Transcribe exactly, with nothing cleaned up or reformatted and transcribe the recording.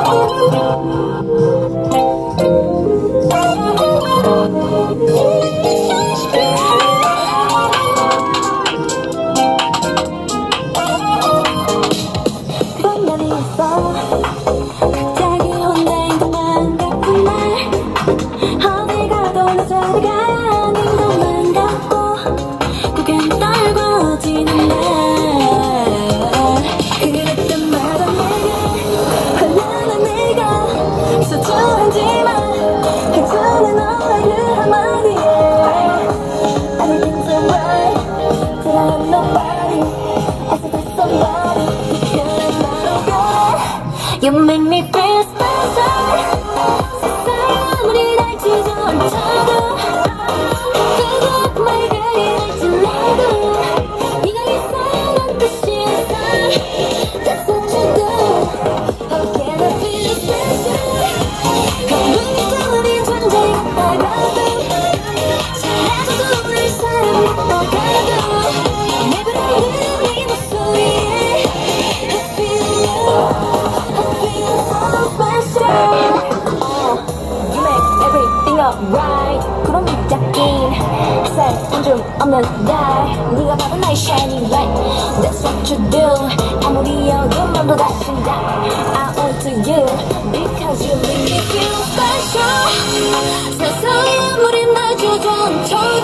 갑자기 혼자인 것만 같은 날 어딜 가도 너저리가 아닌 것만 같고 고개는 떨궈지는 날 그랬던 마다 내게 흘러난 네가 소중하지만 괜찮은 너의 그 한마디에 Everything's alright Till I have nobody I said there's somebody You make me feel special 세상이 아무리 날지도 않쳐도 뜨겁고 맑게 날질래도 네가 있어야만 뜻이었어 That's what you do How can I feel special 감동이 떠오른 존재가 나가도 사라져도 내 사랑이 떠가도 내 부르는 네 목소리에 I feel you Right 그런 밑잡긴 햇살 한줌 없는 날 네가 바로 나의 shining light That's what you do 아무리 어두운 다시 I want to you Because you make me feel special 세상이 아무리 날 주저앉혀도